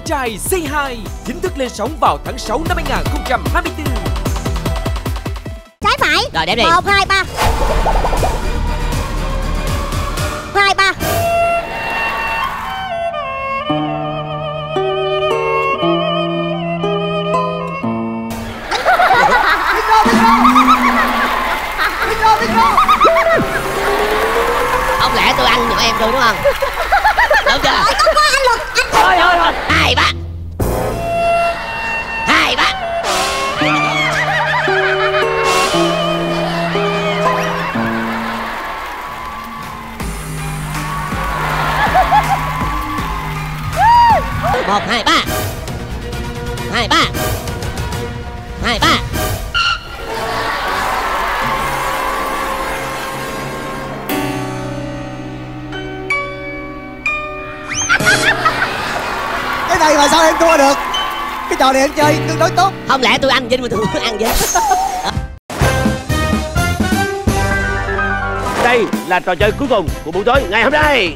trai Say Hi chính thức lên sóng vào tháng 6 năm 2024. Trái phải. Rồi đếm đi. 1, 2, 3. 2, 3. Không lẽ tôi ăn giùm em rồi đúng không? Đúng chưa? Có anh Luật. Thôi thôi thôi. 2, 3. 2, 3. Một, 2, 3. 2, 3. 2, 3. Cái này mà sao em thua được? Cái trò này em chơi tương đối tốt. Không lẽ tôi ăn Vinh mà tôi ăn Vinh? Đây là trò chơi cuối cùng của buổi tối ngày hôm nay.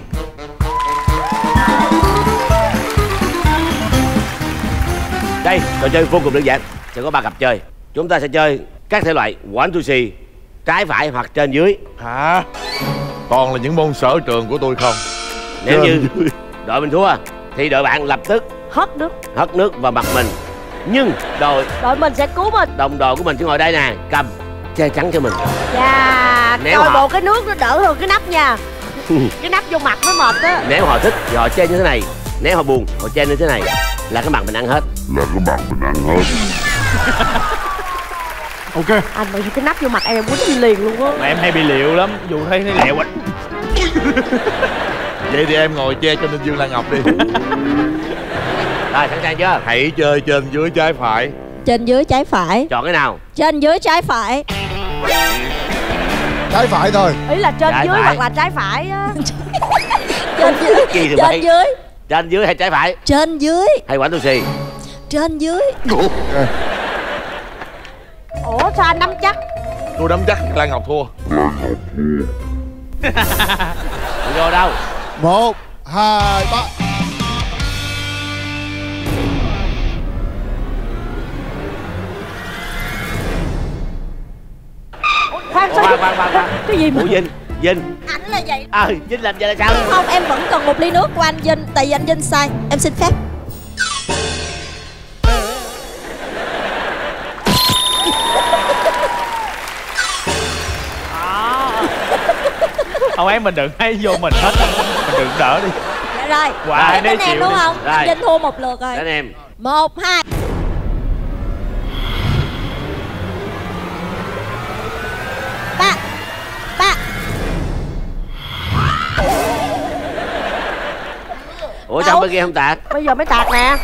Đây, trò chơi vô cùng đơn giản. Sẽ có 3 cặp chơi. Chúng ta sẽ chơi các thể loại 1, 2, 3, trái phải hoặc trên dưới. Hả? Toàn là những môn sở trường của tôi không. Nếu như đội mình thua thì đội bạn lập tức hất nước vào mặt mình. Nhưng đội mình sẽ cứu mình. đồng đội của mình sẽ ngồi đây nè, cầm che chắn cho mình. Dạ. Nếu Coi họ- bộ cái nước nó đỡ hơn cái nắp nha. Cái nắp vô mặt mới mệt á. Nếu họ thích thì họ che như thế này, nếu họ buồn họ che như thế này, là cái mặt mình ăn hết. Ok. Anh mà cái nắp vô mặt em quýnh liền luôn á. Mà em hay bị liệu lắm, dù thấy lẹo quá. Vậy thì em ngồi che cho Ninh Dương Lan Ngọc đi. Rồi sẵn sàng chưa? Hãy chơi trên dưới trái phải. Trên dưới trái phải. Chọn cái nào? Trên dưới trái phải. Trái phải thôi. Ý là trên Trái dưới phải. hoặc là trái phải á. Trên dưới. Kỳ thì Trên vậy. dưới. Trên dưới hay trái phải? Trên dưới. Hay quả tu xì? Trên dưới. Ủa sao anh nắm chắc? Tôi nắm chắc Lan Ngọc thua. Không vô đâu. 1, 2, 3. Khoan sao? Khoan. Cái gì mà? Ủa Vinh, Anh là vậy. Vinh làm vậy là sao? Không, em vẫn cần một ly nước của anh Vinh. Tại vì anh Vinh sai. Em xin phép. Không em mình đừng hay vô mình hết. Mình đừng đỡ đi. Dạ rồi. Hoài Em đi, đến em chịu đúng đi. không? Rồi. Anh Vinh thua một lượt rồi. Đến em. 1, 2. Ba. Ủa sao bên kia không tạt? Bây giờ mới tạt nè.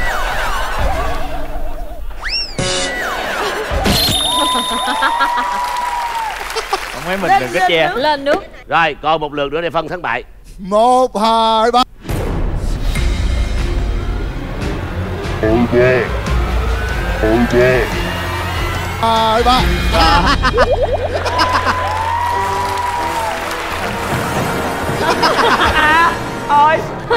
Không em mình đừng có che. Lên nước. Rồi còn một lượt nữa để phân thắng bại. 1, 2, 3. Hai, ba. Thôi.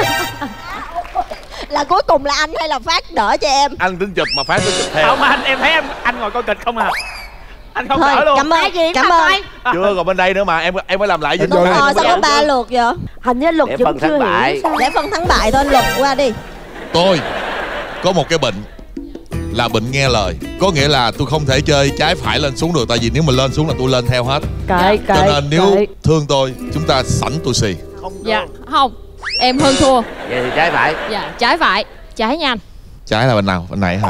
Là cuối cùng là anh hay là Phát đỡ cho em? Anh tính chụp mà Phát tính chụp theo. Không anh, em thấy anh ngồi coi kịch không à. Anh không Thôi, đỡ luôn. cảm ơn. Cảm ơn. Chưa, còn bên đây nữa mà em phải làm lại với tôi. Sao có 3 lượt vậy? Hình như Luật Để vẫn phân chưa thắng bại. hiểu sao. Để phân thắng bại thôi, Luật qua đi. Tôi có một cái bệnh là bệnh nghe lời. Có nghĩa là tôi không thể chơi trái phải lên xuống được. Tại vì nếu mà lên xuống là tôi lên theo hết. Kệ. Cho nên nếu thương tôi, chúng ta sẵn tôi xì. Dạ không, em hơn thua. Vậy thì trái phải. Dạ trái phải. Trái nha anh. Trái là bên nào? Bên này hả?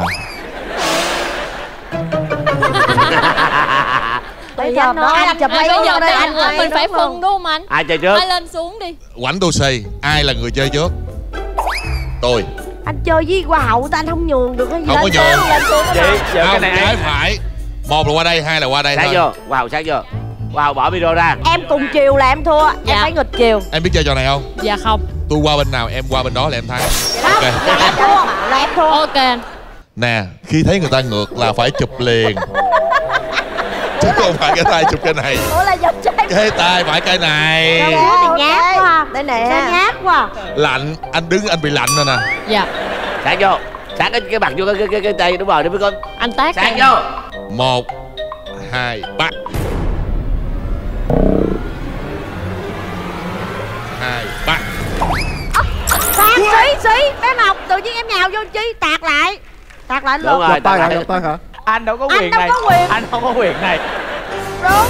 Bây giờ nói anh chụp lấy bây giờ đây anh anh mình phải phân đúng không anh? Ai chơi trước? Ai lên xuống đi. Quảnh tôi xì. Ai là người chơi trước? Tôi. Anh chơi với Hoa hậu ta anh không nhường được cái gì. Không có nhường. Lên xuống Chị, giờ cái Không, này trái ai? phải. Một là qua đây, hai là qua đây Sáng thôi. vô. Wow, sáng vô. Wow, bỏ video ra. Em cùng chiều là em thua. Em Dạ. phải nghịch chiều. Em biết chơi trò này không? Dạ không. Tôi qua bên nào em qua bên đó là em thắng. Ok. Là em thua. Là em thua. Ok anh. Nè, khi thấy người ta ngược là phải chụp liền. Chứ không phải cái tay chụp cái này. Ủa là giật trái. Cái tay phải cái này. Này nhát quá. Đây nè. Sao nhát quá. Lạnh, anh đứng anh bị lạnh rồi nè. Dạ. Sát vô. Sát cái mặt vô cái tay. Đúng rồi, đúng không? Anh tác Sát kìa. vô. 1 2 3. 2 3. Khoan, xí bé Ngọc, tự nhiên em nhào vô chi, tạt lại Đúng luôn. rồi, Lột tay hả? lại. Lột tay hả? Anh đâu có Anh quyền đâu này. có quyền. Anh không có quyền này. Đúng.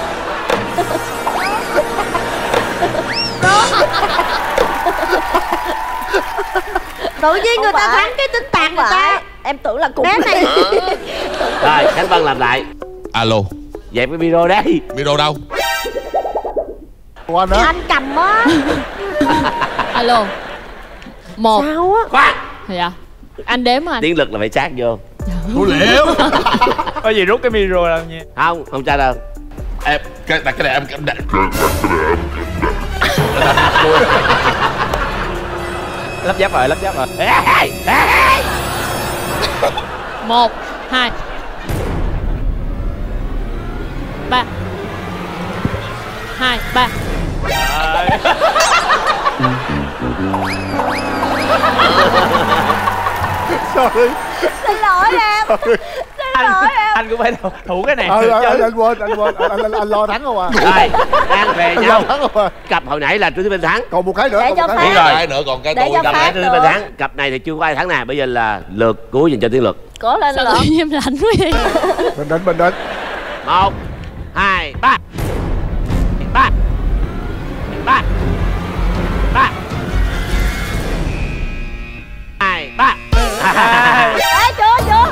Tự nhiên người ta thắng cái tính tạt người ta. Em tưởng là cục này. Rồi, Khánh Vân làm lại. Alo. Dẹp cái video đây. Video đâu? Của anh đó. Anh cầm á. Alo. 1. Sao á? Khoan. Dạ. Anh đếm anh. Tiến lực là phải sát vô. Thủ liễu. Có gì rút cái micro làm nha. Không tra đâu. Em đặt cái này em đặt. Lắp giáp rồi. 1 2 3. 2 3. Sorry. Xin lỗi em. Anh cũng phải thủ cái này. Anh quên. Anh lo thắng không à? Rồi, đang về Anh lo nhau. thắng không à? Cặp hồi nãy là Trương Thúy Bình thắng. Còn một cái nữa. Để cho còn một Phát. cái Đúng rồi. Cái nữa còn cái Để tôi. cho Cặp Phát nãy Trương Thúy Bình nữa. thắng. Cặp này thì chưa có ai thắng nè. Bây giờ là lượt cuối dành cho Tiến Lực. Cố lên Sao lượt. tự nhiên em lạnh quá vậy? Bình định. 1 2 3. 3 3 3 2 3. Ê, chưa.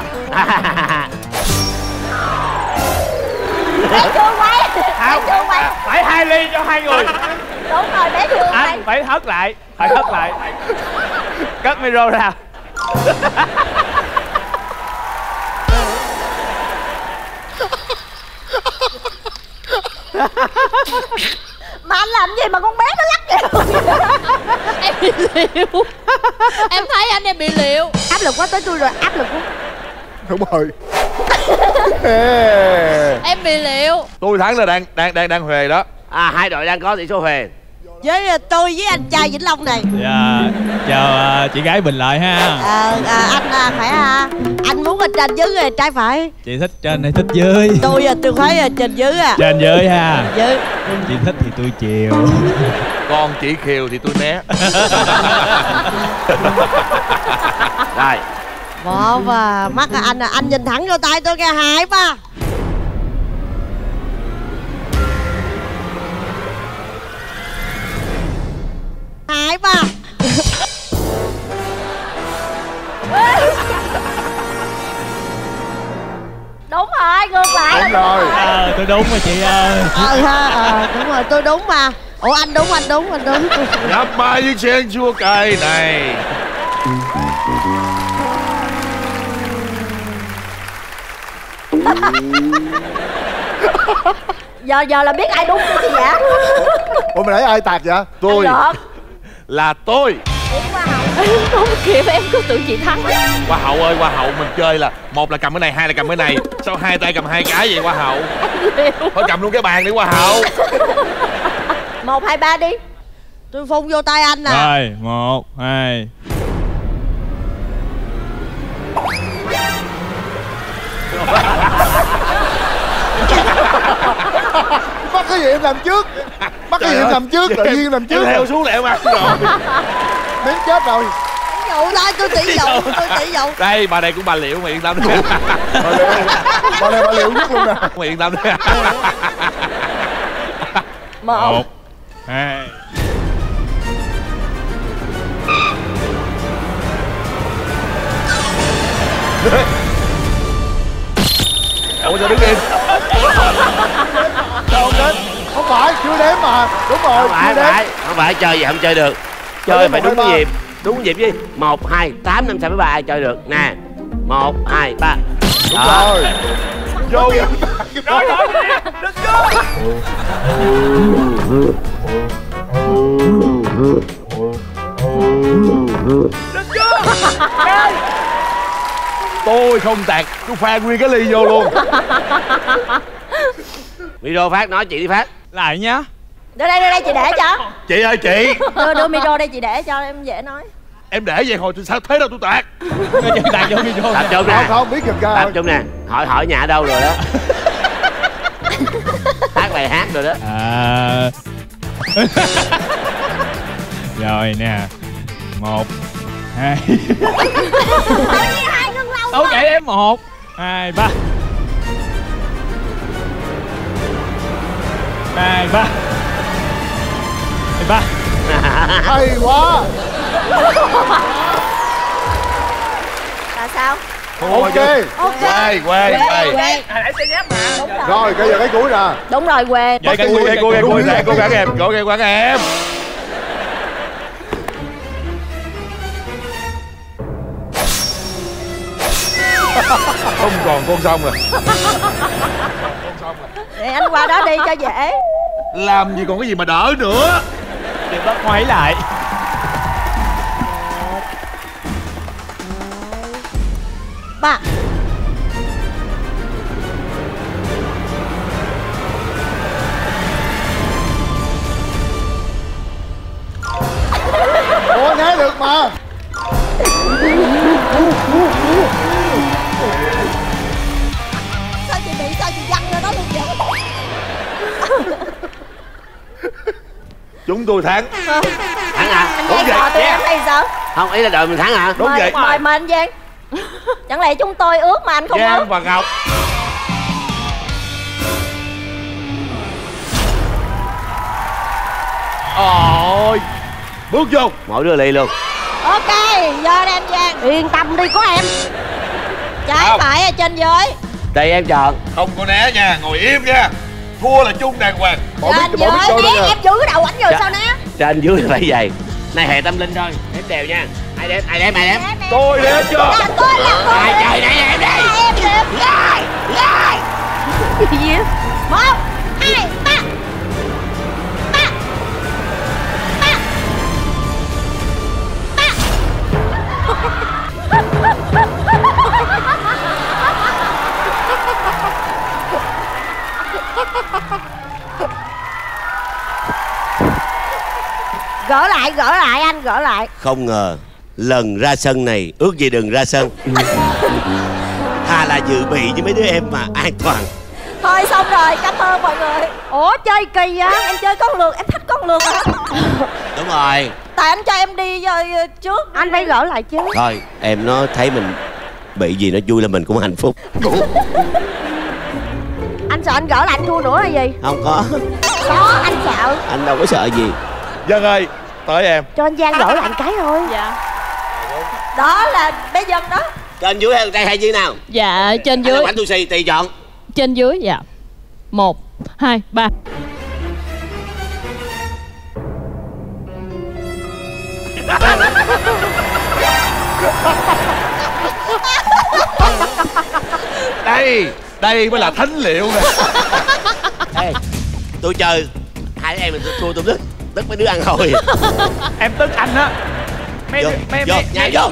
Bé chưa quay. Phải 2 ly cho 2 người. Đúng rồi, bé chưa quay. Anh phải hất lại. Cất micro ra. Mà anh làm gì mà con bé nó lắc kìa. Em bị liệu. Em thấy anh em bị liệu. Áp lực quá tới tôi rồi, áp lực quá. Đúng rồi. Em bị liệu. Tôi thắng là đang huề đó. Hai đội đang có tỷ số huề. Với tôi với anh trai Vĩnh Long này. Dạ. Chào chị gái Bình Lợi ha. Anh phải anh muốn ở trên dưới trai phải. Chị thích trên hay thích dưới? Tôi phải trên dưới à. Trên dưới ha. Dưới. Chị thích thì tôi chiều. Con chỉ khiều thì tôi né. Rồi. Bỏ và mắt anh nhìn thẳng vô tay tôi kìa. 2 3. Đúng rồi, ngược lại. Đúng rồi. Tôi đúng rồi chị ơi. Đúng rồi, tôi đúng mà. Ủa anh đúng. Nhập ba với chén chua cay này. Giờ là biết ai đúng cái gì vậy? Ủa mày nãy ai tạt vậy? Tôi Được. là tôi. Không kịp, em cứ tưởng chị thắng. Hoa hậu ơi, hoa hậu mình chơi là một là cầm cái này, hai là cầm cái này. Sao hai tay cầm hai cái vậy hoa hậu? Thôi cầm luôn cái bàn đi hoa hậu. 1 2 3 đi. Tôi phun vô tay anh nè. Rồi, 1 2. Bắt cái gì em làm trước. Tự nhiên làm trước. Em theo xuống lẹo mặt rồi. Đến chết rồi. Dụ thôi, tôi tỷ dụ. Đây, bà này cũng bà liệu, mày yên tâm đi. Bà này bà liệu nhất luôn nè. Mày yên tâm đi. 1 2. Ủa sao đứng im? Đâu đến. Không phải, chưa đếm mà. Đúng rồi, chưa đếm. Không phải chơi gì không chơi được. Chơi phải đúng nhịp. Đúng nhịp chứ. 1 2 8 5 6 7 3 ai chơi được nè. 1 2 3. Đúng rồi. Vô vậy. Rồi, let's go. Tôi không tạt, tôi pha nguyên cái ly vô luôn. Video Phát nói chị đi Phát. Lại nhá. Đưa đây chị để cho. Chị ơi chị. Đưa micro đây chị để cho em dễ nói. Em để vậy hồi tôi sao thế đâu tôi tạt. Tạt vô Tập trung nè. Không biết gần Tập trung nè. Hỏi nhà ở đâu rồi đó. Hát bài hát rồi đó. Rồi nè. 1 2 Đâu kệ em. 1 2 3 2 3 3. hay quá. Là sao? Ok. Quay. Quê. Rồi bây giờ cái cuối nè. Đúng rồi, quê. Vậy cái cuối cố gắng em. Cố gắng em. Không còn con sông rồi. Để anh qua đó đi cho dễ. Làm gì còn cái gì mà đỡ nữa. Chị bắt quay lại. Ba. Ủa né được mà. Sao chị bị, sao chị văng ra đó luôn vậy? Chúng tôi thắng. Thắng à? Anh Đúng Giang vậy. dò tụi em hay sao? Không, ý là đội mình thắng hả? Đúng vậy. Mời anh Giang. Chẳng lẽ chúng tôi ước mà anh không ước? Giang và Ngọc. Ôi, bước vô. Mỗi đứa lì luôn. Ok, giờ đây anh Giang. Yên tâm đi, có em. Trái phải ở trên dưới. Tùy em chọn. Không có né nha, ngồi im nha. Thua là chung đàng hoàng. Trên dưới, em giữ cái đầu ảnh rồi sao nè. Trên dưới là phải vậy. Này hệ tâm linh thôi. Đếm đều nha. Ai đếm? Tôi đếm chưa? Là tôi. Trời đây em đây. Em đếm. Lại. Gì vậy? 1 2 3. Gỡ lại anh, gỡ lại. Không ngờ lần ra sân này ước gì đừng ra sân. Thà là dự bị với mấy đứa em mà an toàn. Thôi xong rồi, cảm ơn mọi người. Ủa chơi kỳ vậy? Em chơi con lượt, em thích con lượt hả? Đúng rồi. Tại anh cho em đi trước. Anh phải gỡ lại chứ. Thôi em nó thấy mình bị gì nó vui là mình cũng hạnh phúc. Anh sợ anh gỡ lại anh thua nữa hay gì? Không có. Có, anh sợ. Anh đâu có sợ gì. Dân ơi, tới em. Cho anh Giang gỡ lại một cái thôi. Dạ. Đó là bé Dân đó. Trên dưới hay trai hay dưới nào? Dạ trên dưới. Bánh tu si tùy chọn. Trên dưới dạ. 1 2 3. Đây mới là thánh liệu nè. Ê, tôi chơi hai đứa em mình thua tôi tức mấy đứa ăn hồi. Em tức anh á. Vô nhảy vô.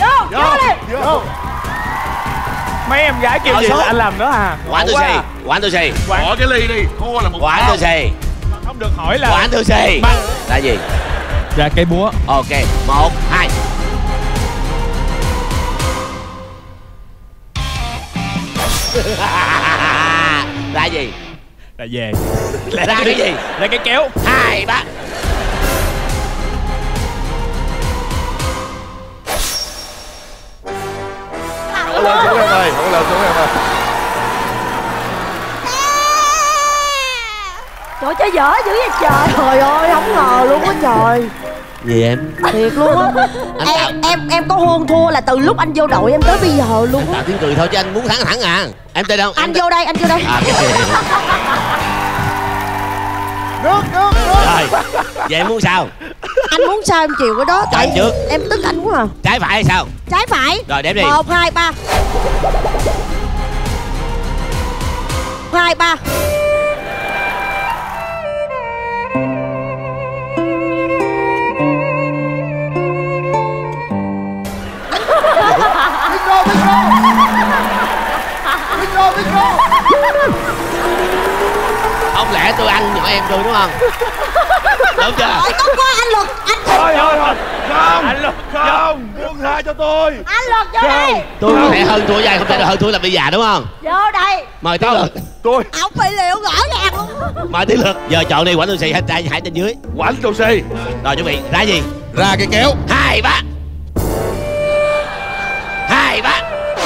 Mấy em gái kêu gì là anh làm đó à? Quán tôi xì. Bỏ cái ly đi, thua là một Quán tôi xì. Không được hỏi là Quán tôi xì. Là gì? Dạ cây búa. Ok, 1 2. Là gì? Là về. Là cái gì? Là cái kéo. 2 3. Không lên xuống em ơi, không lên xuống em ơi. Trời chơi dở dữ vậy trời. Trời ơi, không ngờ luôn á trời. Gì em? Thiệt luôn á. Em có hơn thua là từ lúc anh vô đội em tới bây giờ luôn á. Tạo tiếng cười thôi chứ anh muốn thắng thẳng à. Em tên đâu? Anh vô đây, anh vô đây. Rồi, vậy em muốn sao? Anh muốn sao em chịu cái đó. Chọn trước. Em tức anh quá à. Trái phải hay sao? Trái phải. Rồi đếm đi. 1 2 3. 2 3. Không lẽ tôi ăn nhỏ em tôi đúng không? Đúng chưa? Rồi tốt quá anh Luật. Thôi không. Anh Luật không. Buông tha cho tôi. Anh Luật vô đây. Tôi có thể hơn thua với ai, không thể là hơn thua là bị già đúng không? Vô đây. Mời Tiến Lực. Tôi Ông bị liệu rõ ràng luôn. Mời Tiến Lực. Giờ chọn đi, Quảnh Tù Xì hay trai Hải trên dưới. Quảnh Tù Xì. Rồi chuẩn bị ra gì? Ra cây kéo. 2 3. 2 3.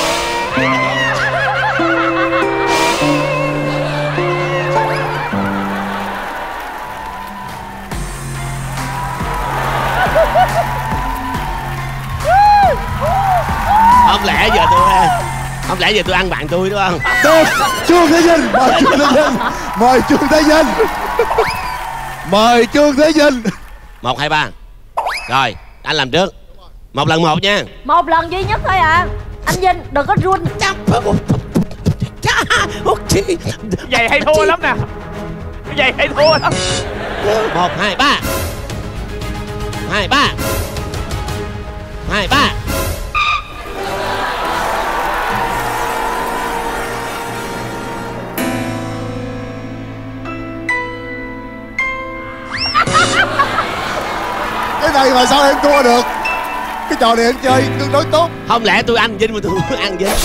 Không lẽ giờ tôi ăn bạn tôi đúng không? Tôi Trương Thế Vinh. Mời Trương Thế Vinh. Mời Trương Thế Vinh. Mời Trương Thế Vinh. 1 2 3. Rồi anh làm trước. 1 lần 1 nha. 1 lần duy nhất thôi à. Anh Vinh đừng có run. Vậy hay thua lắm nè. Vậy hay thua lắm. 1 2 3. 2 3. 2 3. Cái này mà sao em thua được? Cái trò này em chơi tương đối tốt. Không lẽ tôi ăn Vinh mà tôi không ăn Vinh?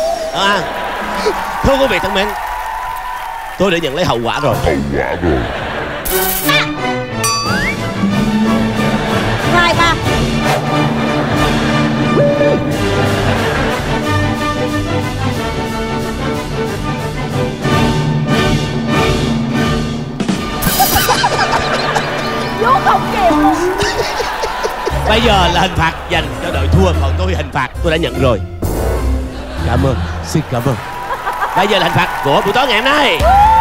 Thưa quý vị thân mến, tôi đã nhận lấy hậu quả rồi. 2 3. Vô không kịp luôn. Bây giờ là hình phạt dành cho đội thua, còn tôi hình phạt tôi đã nhận rồi. Cảm ơn, xin cảm ơn. Bây giờ là hình phạt của buổi tối ngày hôm nay.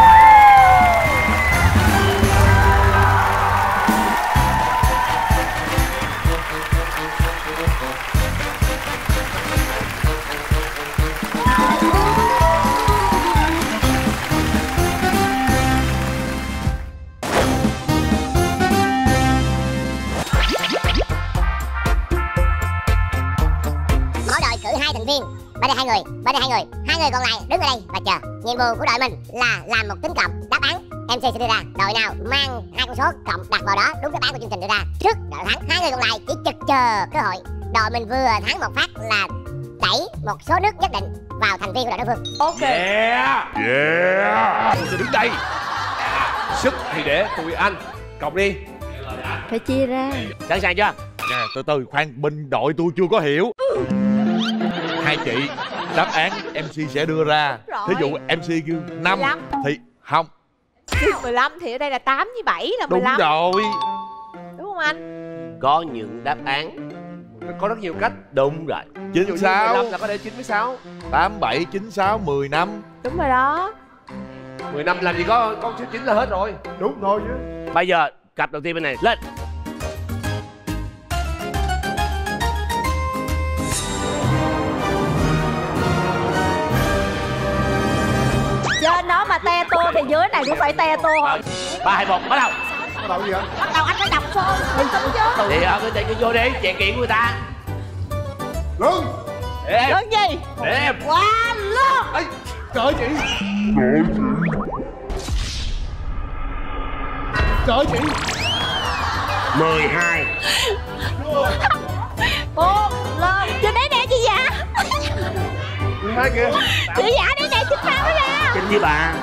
Mỗi đội cử 2 thành viên, bên đây 2 người, bên đây 2 người. 2 người còn lại đứng ở đây và chờ. Nhiệm vụ của đội mình là làm một tính cộng đáp án. MC sẽ đưa ra đội nào mang 2 con số cộng đặt vào đó đúng đáp án của chương trình đưa ra trước đội thắng. 2 người còn lại chỉ trực chờ cơ hội. Đội mình vừa thắng một phát là đẩy một số nước nhất định vào thành viên của đội đối phương. Ok. Yeah. Tôi đứng đây. Sức thì để tụi anh. Cộng đi. Phải chia ra. Sẵn sàng chưa? Nè, từ từ khoan, bên đội tôi chưa có hiểu. Hai chị, đáp án MC sẽ đưa ra. Rồi. Thí dụ MC kêu 5 15. thì không. 15 thì ở đây là 8 với 7 là 15. Đúng rồi. Đúng không anh? Có những đáp án. Có rất nhiều cách. Đúng rồi. 96 15 là có thể 96. 87, 96, 10 năm. Đúng rồi đó. 10 năm làm gì có con số 9 là hết rồi. Đúng thôi chứ. Bây giờ cặp đầu tiên bên này lên. Trên đó mà te tô thì dưới này cũng phải te tô. 3 2 1 bắt đầu. Bắt đầu gì vậy? Bắt đầu anh phải đọc số. Bình tĩnh chứ. Thì ở cái cứ vô đi, chèn kiện của người ta. Lương. Để em. Lương gì? Để em. Quá lương. Ê, trời chị. Trời chị. 12. 4 lên. Trên đấy nè chị dạ. 12 kìa. Chị dạ đấy nè, chính sao nó ra. Chính với bà.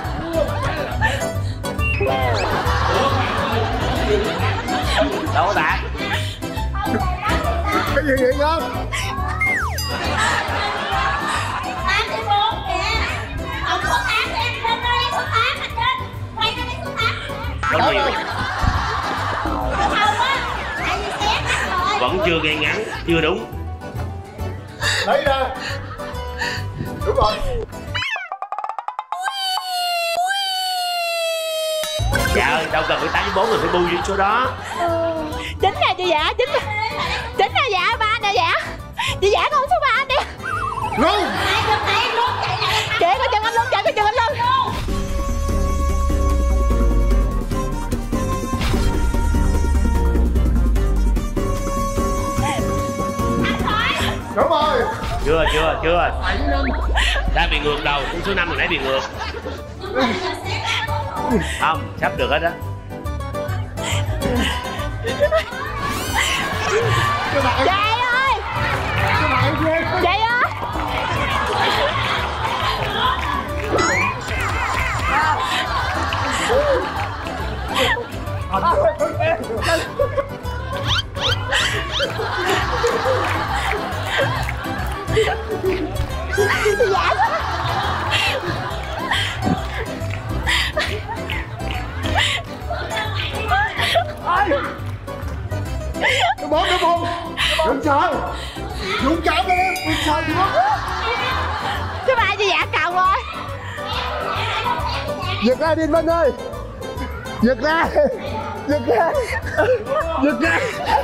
Đâu có đạt. Cái gì vậy không? 84 kìa. Không có 8 thì em lên đây số 8 ở trên. Quay ra đây số 8. Có nhiều. Không á. Tại vì xé cắt rồi. Vẫn chưa nghe ngắn, chưa đúng. Lấy ra. Đúng rồi. Dạ ơi, đâu cần phải 84 rồi phải bu số đó. Chính nè chị dạ, chính nè dạ, 3 nè dạ. Chị dạ con số 3 đi. Lương. Ai được tại em luôn chạy lại. Chị coi chân anh luôn, chị coi chân anh luôn. Đúng rồi. Chưa. Đã bị ngược đầu, con số 5 hồi nãy bị ngược. Không, sắp được hết á. Chị ơi, chị ơi. Dạ. Cái bóng đừng sợ, dũng cảm lên em, đừng sợ gì hết. Chứ ba chị Dạ cầu rồi. Giật ra đi anh Vinh ơi, giật ra, giật ra, giật ra.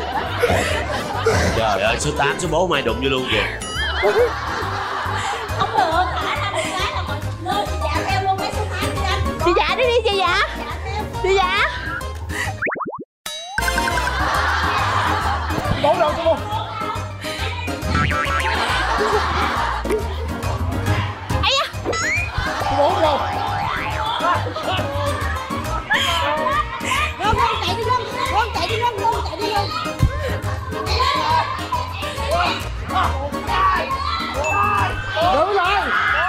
Trời ơi, số 8, số 4 mai đụng vô luôn kìa. Không được, thả ra một cái là mình lên chị Dạ theo luôn mấy số 8 đi anh. Chị Dạ đi chị Dạ. Chị Dạ. Bóng đâu cô? Ây da. Bóng đâu? Con chạy đi luôn, con chạy đi luôn, con chạy đi luôn. Đứng lại.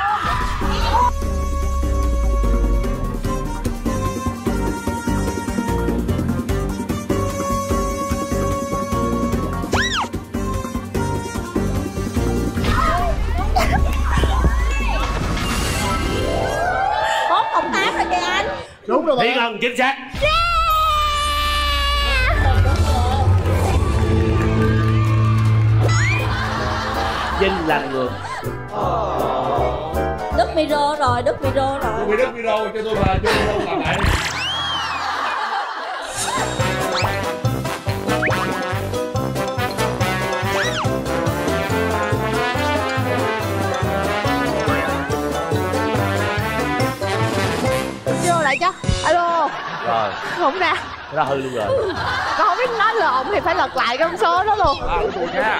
Bốn cộng 8 rồi kìa anh. Đúng rồi Thiên bạn. Ân chính xác. Vinh làm ngược. Đứt micro rồi, đứt micro rồi. Tôi bị đứt video cho tôi mà cho tôi làm lại. Vô lại cho. Alo. Rồi, Không ra. ra hư luôn rồi. Con không biết nói lộn thì phải lật lại con số đó luôn. Tôi nha.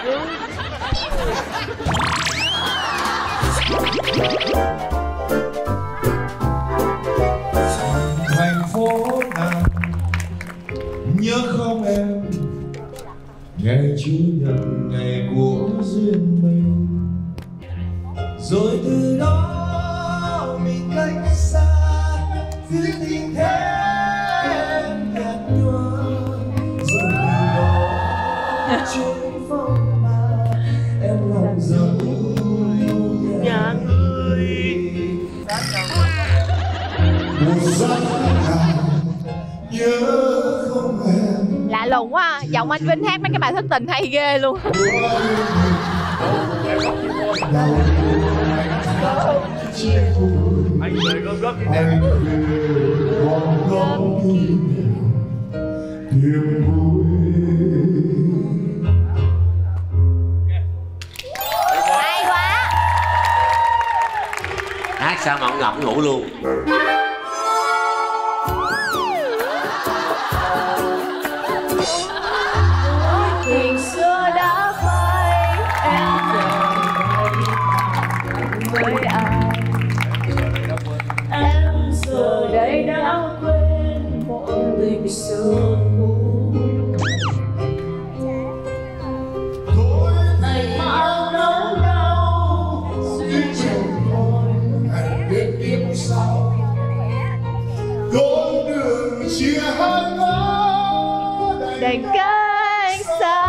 Thành phố nào nhớ không em, ngày Chủ nhật ngày của duyên mình, rồi từ đó mình cách xa phía tình thêm nhạt nhòa, rồi từ đó trôi phong mà em lòng dấu nhà người. Một giấc nào nhớ không em. Lạ lùng quá à. Giọng anh Vinh hát mấy cái bài thất tình hay ghê luôn. Anh về gom góp cái Anh về gom góp niềm vui. Hay quá. Hát sao mà ông Ngọc ngủ luôn. Chuyện xưa đã phai, em giờ với ai? Em giờ đây đã quên mọi tình xưa cũ. Anh mang nỗi đau dưới chân môi, Hãy biết kiếp sau con đường chia hai ngõ Đành cách xa.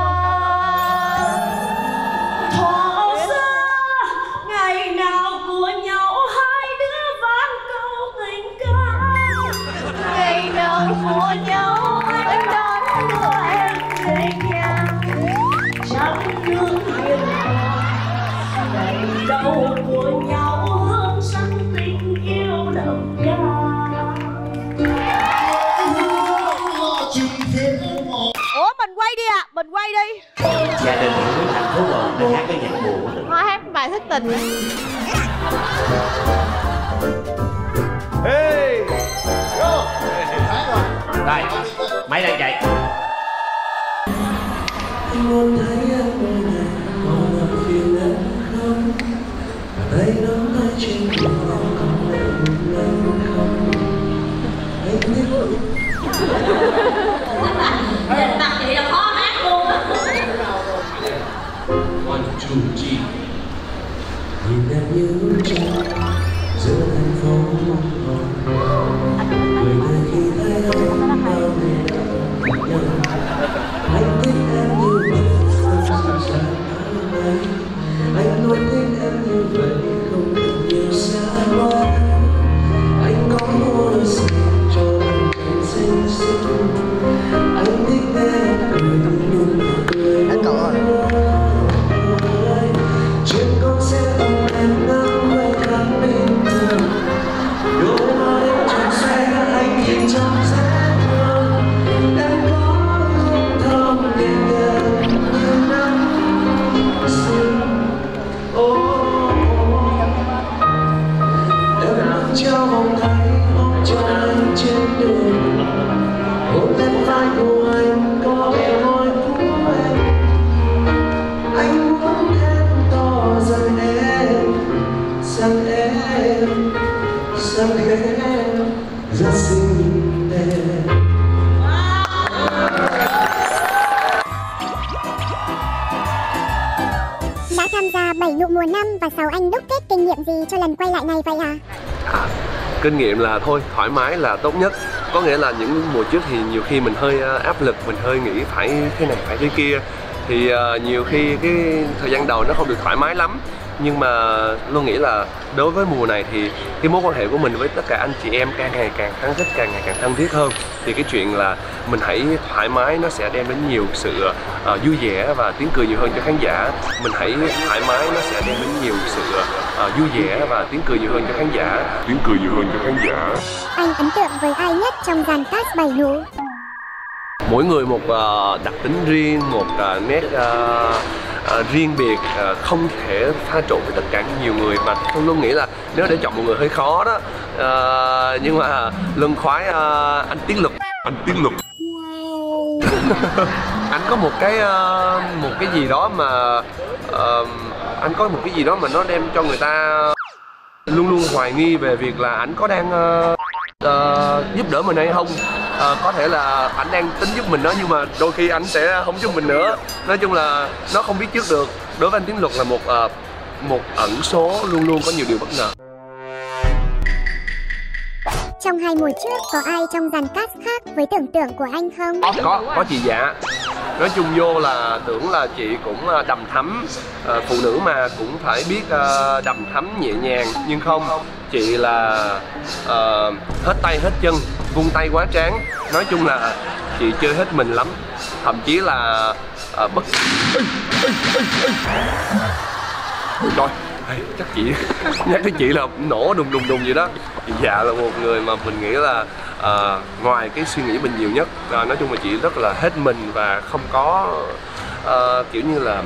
Thọ ra ngày nào của nhau hai đứa vang câu tình ca. Ngày nào của nhau anh đón đưa em về nhà. Chẳng nước hiền hòa ngày đầu của nhau hương sắc tình yêu đậm đà. Ủa mình quay đi ạ, mình quay đi. Gia đình của thành phố rồi để hát cái nhạc buồn. Thôi hát bài thất tình. Hey. Đây, máy đang chạy. Muốn thấy em nơi này, mong làm phiền em không. Tay nắm tay trên cùng nhau, không em buồn em không. Tập chị là khó hát luôn á. Nhìn em như bức tranh giữa thành phố người nơi khi thấy anh bao ngày nhau anh thích em như vậy không sao sáng ấy anh luôn thích em như vậy không cần nhiều xa quá anh có mua gì cho em xinh xinh anh thích em cười luôn cười chuyện con sẽ không em ngắm khoảnh khắc bình thường đôi mắt em trong xe anh nhìn trong sáng hương em có hương thơm nhẹ nhàng như nắng xuân em mang trao vòng tay ôm cho anh trên đường hôn lên vai của anh có vẻ môi của em anh muốn em to dần em rất xinh đẹp. Đã tham gia 7 nụ mùa năm và 6 anh đúc kết kinh nghiệm gì cho lần quay lại này vậy à? Kinh nghiệm là thôi, thoải mái là tốt nhất. Có nghĩa là những mùa trước thì nhiều khi mình hơi áp lực, mình hơi nghĩ phải thế này, phải thế kia. Thì nhiều khi cái thời gian đầu nó không được thoải mái lắm. Nhưng mà luôn nghĩ là đối với mùa này thì cái mối quan hệ của mình với tất cả anh chị em càng ngày càng khăng khít, càng ngày càng thân thiết hơn. Thì cái chuyện là mình hãy thoải mái nó sẽ đem đến nhiều sự vui vẻ và tiếng cười nhiều hơn cho khán giả. Mình hãy thoải mái nó sẽ đem đến nhiều sự vui vẻ và tiếng cười nhiều hơn cho khán giả. Tiếng cười nhiều hơn cho khán giả. Anh ấn tượng với ai nhất trong dàn cast 7 nụ? Mỗi người một đặc tính riêng, một nét riêng biệt, không thể pha trộn với tất cả nhiều người. Mà tôi luôn nghĩ là nếu để chọn một người hơi khó đó, nhưng mà Luân khoái anh Tiến Lực. Anh Tiến Lực. Anh có một cái gì đó mà anh có một cái gì đó mà nó đem cho người ta luôn luôn hoài nghi về việc là anh có đang giúp đỡ mình hay không. Có thể là anh đang tính giúp mình đó, nhưng mà đôi khi anh sẽ không giúp mình nữa. Nói chung là nó không biết trước được. Đối với anh Tiến Luật là một ẩn số, luôn luôn có nhiều điều bất ngờ. Trong 2 mùa trước có ai trong dàn cast khác với tưởng tượng của anh không? Có chị Dạ. Nói chung vô là tưởng là chị cũng đầm thắm, phụ nữ mà cũng phải biết đầm thắm nhẹ nhàng, nhưng không, chị là hết tay hết chân, vung tay quá tráng. Nói chung là chị chơi hết mình lắm, thậm chí là Rồi, chắc chị nhắc tới chị là nổ đùng vậy đó. Chị Dạ là một người mà mình nghĩ là ngoài cái suy nghĩ mình nhiều nhất, nói chung là chị rất là hết mình và không có kiểu như là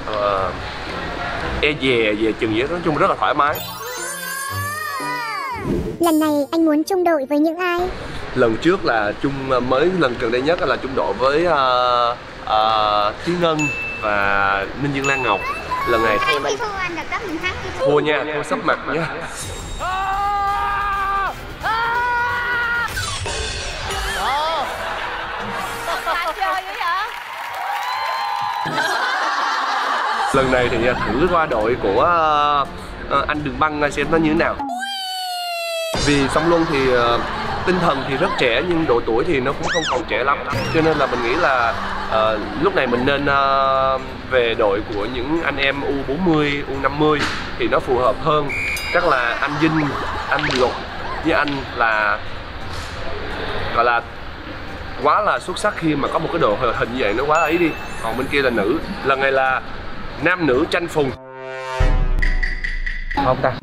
e dè chừng gì đó. Nói chung rất là thoải mái. Lần này anh muốn chung đội với những ai? Lần trước là mới lần gần đây nhất là chung đội với Thúy Ngân và Ninh Dương Lan Ngọc. Lần này Anh thua anh được cấp mình thắng. thua nha, thua sắp mặt nha. Lần này thì thử qua đội của anh Đường Băng xem nó như thế nào. Vì Song Luân thì tinh thần thì rất trẻ nhưng độ tuổi thì nó cũng không còn trẻ lắm. Cho nên là mình nghĩ là lúc này mình nên về đội của những anh em U40, U50 thì nó phù hợp hơn. Chắc là anh Vinh, anh Luật với anh là gọi là quá là xuất sắc khi mà có một cái đội hình như vậy, nó quá ấy đi. Còn bên kia là nữ. Lần này là nam nữ tranh phùng. Không ta?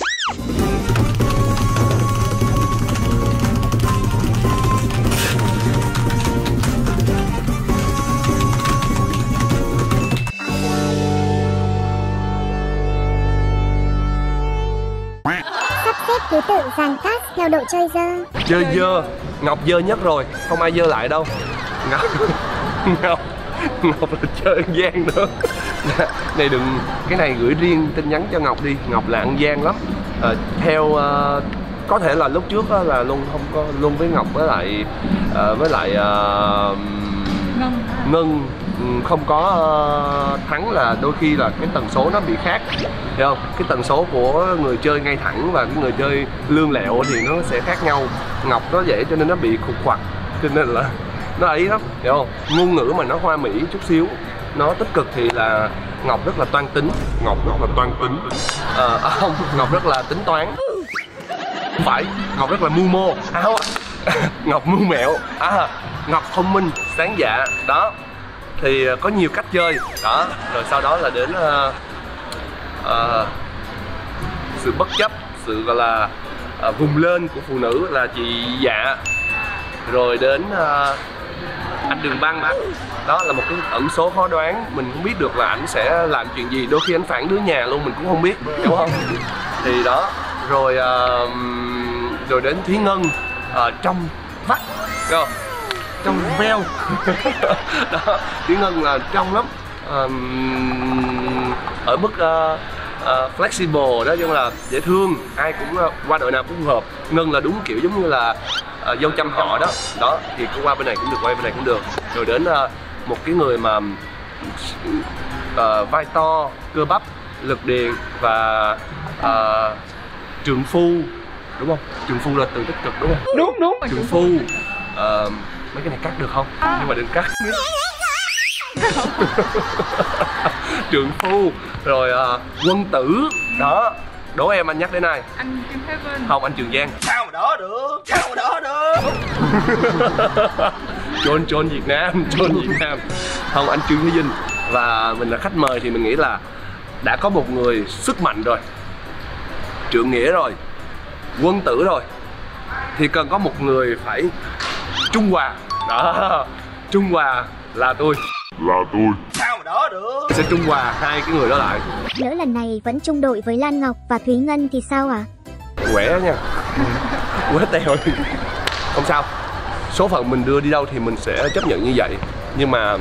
Sắp xếp thứ tự dàn cast theo độ chơi dơ. Chơi dơ, Ngọc dơ nhất rồi, không ai dơ lại đâu. Ngọc là chơi ăn gian nữa. Này đừng, cái này gửi riêng tin nhắn cho Ngọc đi. Ngọc là ăn gian lắm. có thể là lúc trước á, là Luân không có, Luân với Ngọc với lại Ngân không có thắng, là đôi khi là cái tần số nó bị khác, hiểu không? Cái tần số của người chơi ngay thẳng và cái người chơi lươn lẹo thì nó sẽ khác nhau. Ngọc nó vậy cho nên nó bị khục khoặt, cho nên là nó ấy lắm, hiểu không? Ngôn ngữ mà nó hoa mỹ chút xíu, nó tích cực thì là Ngọc rất là toan tính. Ngọc rất là tính toán. Không phải, Ngọc rất là mưu mô. Ngọc mưu mẹo. Ngọc thông minh, sáng dạ. Đó. Thì có nhiều cách chơi. Đó. Rồi sau đó là đến sự bất chấp, sự gọi là vùng lên của phụ nữ là chị Dạ. Rồi đến anh Đường Băng. Đó là một cái ẩn số khó đoán. Mình không biết được là ảnh sẽ làm chuyện gì. Đôi khi ảnh phản đứa nhà luôn mình cũng không biết, đúng không? Thì đó. Rồi rồi đến Thúy Ngân trong vắt, đúng không? Trong veo. Đó, Thúy Ngân là trong lắm. Ở mức flexible đó, nhưng là dễ thương, ai cũng qua đội nào cũng phù hợp. Ngân là đúng kiểu giống như là dâu trăm họ đó. Đó thì cứ qua bên này cũng được, qua bên này cũng được. Rồi đến một cái người mà vai to, cơ bắp, lực điền và trượng phu, đúng không? Trượng phu là từ tích cực, đúng không? Đúng. Trượng phu. Mấy cái này cắt được không? Nhưng mà đừng cắt. Trượng phu. Rồi quân tử. Đó. Đố em, anh nhắc đến ai? Anh Kim Thế Vinh. Không, anh Trường Giang. Sao mà đó được? Chôn Việt Nam. Không, anh Trương Thế Vinh. Và mình là khách mời thì mình nghĩ là đã có một người sức mạnh rồi, trượng nghĩa rồi, quân tử rồi, thì cần có một người phải trung hòa. Đó, trung hòa là tôi. Sao mà đó được? Sẽ trung hòa hai cái người đó lại. Lỡ lần này vẫn chung đội với Lan Ngọc và Thúy Ngân thì sao ạ? Quẻ nha. Quẻ tèo. Không sao. Số phận mình đưa đi đâu thì mình sẽ chấp nhận như vậy. Nhưng mà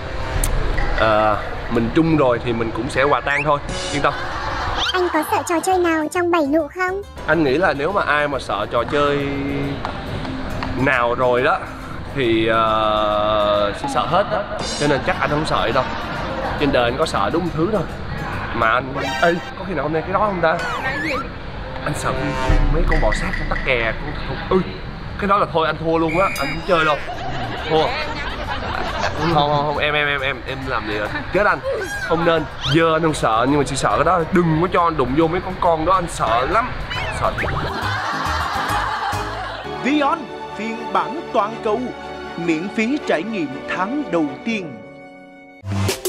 mình chung rồi thì mình cũng sẽ hòa tan thôi, yên tâm. Anh có sợ trò chơi nào trong 7 nụ không? Anh nghĩ là nếu mà ai mà sợ trò chơi nào rồi đó thì sẽ sợ hết đó. Cho nên chắc anh không sợ đâu. Trên đời anh có sợ đúng thứ thôi. Mà anh, ê, có khi nào hôm nay cái đó không ta? Cái gì? Anh sợ mấy con bò sát, con tắc kè, con cái đó là thôi anh thua luôn á, anh không chơi đâu. Thua. Không, em làm gì rồi? Chết anh. Không nên. Giờ anh không sợ, nhưng mà chỉ sợ cái đó. Đừng có cho anh đụng vô mấy con đó, anh sợ lắm. Sợ thiệt. Vion, phiên bản toàn cầu, miễn phí trải nghiệm tháng đầu tiên.